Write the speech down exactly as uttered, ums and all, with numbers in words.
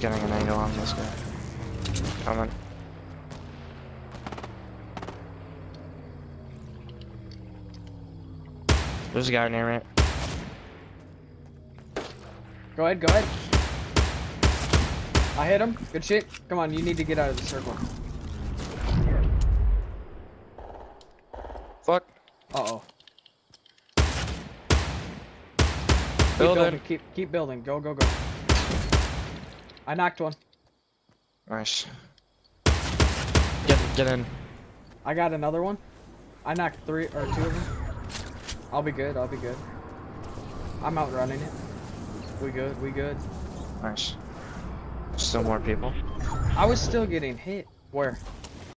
getting an angle on this guy. Coming. There's a guy near it. Go ahead, go ahead. I hit him. Good shit. Come on, you need to get out of the circle. Fuck. Uh-oh. Keep Building. building. Keep, keep building. Go, go, go. I knocked one. Nice. Get, get in. I got another one. I knocked three or two of them. I'll be good. I'll be good. I'm outrunning it. We good. We good. Nice. Still more people. I was still getting hit. Where?